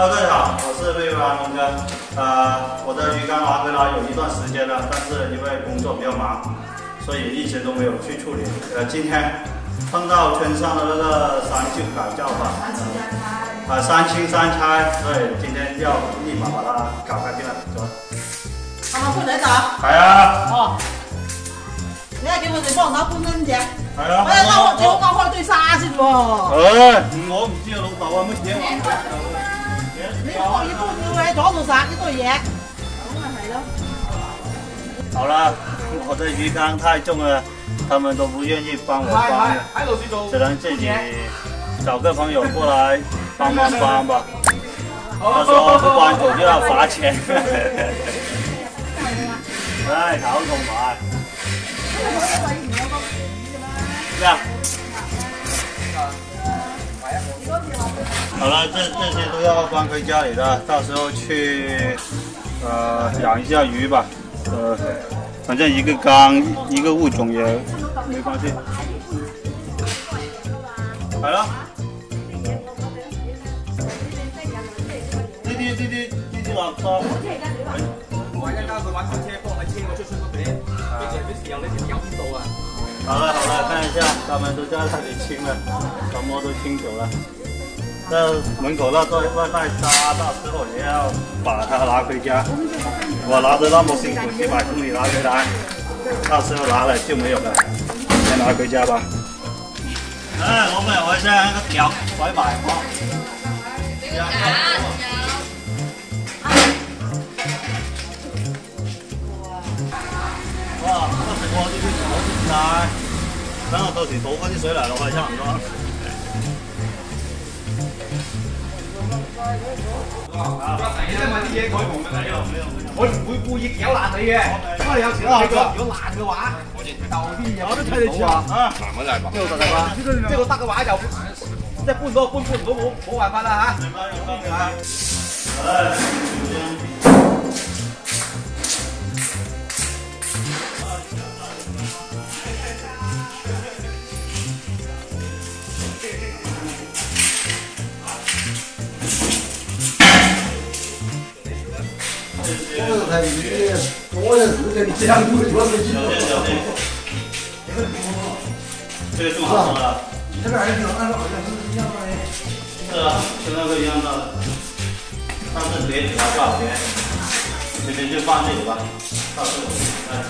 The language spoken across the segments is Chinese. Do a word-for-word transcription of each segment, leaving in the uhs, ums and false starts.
Hello， 大家好，我是魏湾龙哥。呃，我的鱼缸拿回来有一段时间了，但是因为工作比较忙，所以一直都没有去处理。呃，今天碰到村上的那个三旧改造法，啊，三清三拆，所以今天要立马把它搞干净了，走。 啱啱搬嚟度？ 係啊。 哦。你係叫佢哋幫手搬啦，咁隻。 係啊。 喂，啱你好啱開堆沙先喎。誒， 我唔知啊，老豆啊，乜嘢話？ 你可以搬佢喺左度撒呢堆嘢。咁咪係咯。 好了，我的鱼缸太重了，他们都不愿意帮我搬了，只能自己找个朋友过来帮忙搬吧。他说不搬我就要罚钱。唉，搞同埋。这样。好了，这这些都要搬回家里的，到时候去呃养一下鱼吧。呃，反正一个缸一个物种也没关系。来了。滴滴滴滴滴滴垃圾。我一家佢玩拖車幫佢車個出出嗰邊，跟住啲時候你條友邊度啊？好了好了，看一下，他们都在那里清了，什么都清走了。这门口那堆外带沙，到时候也要把它拿回家。我拿着那么辛苦几百公里拿回来，到时候拿了就没有了，先拿回家吧。哎，老妹，我现在那个条甩埋啊！哇，嗰個食過呢啲好掂晒，等我到時倒翻啲水嚟落去差唔多。 你真係啲嘢佢冇嘅，我唔會故意攪爛你嘅。不過有時咧，你覺得如果爛嘅話，就啲嘢我都睇你住啊。難乜就係呢度得啦，即係我得嘅話就即係搬到搬搬唔到冇冇辦法啦嚇。 我才你我也是跟你这样子，我是这个种好了。 这个还是按照好像是一样的。 是啊，跟那个一样的，但是别给它挂别，这边就放这里吧，到时候哎。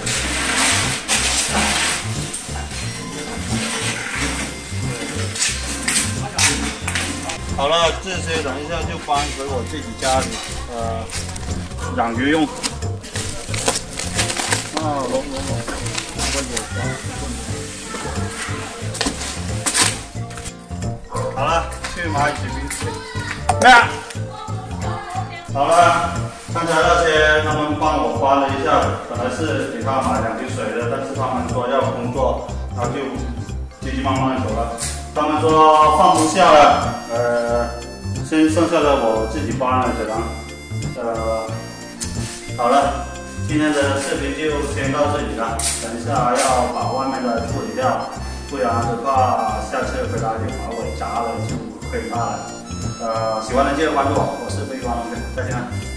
好了，这些等一下就搬回我自己家里，呃。养鱼用。啊，龙龙龙，我有好了，去买几瓶水。那好了，刚才那些他们帮我搬了一下，本来是给他买两瓶水的，但是他们说要工作，然后就急急忙忙走了。他们说放不下了，呃，剩剩下的我自己搬了，只能呃。好了，今天的视频就先到这里了。等一下要把外面的处理掉，不然的话下次回来就把我砸了就可以骂了。呃，喜欢的记得关注我，我是飞光龙哥，再见了。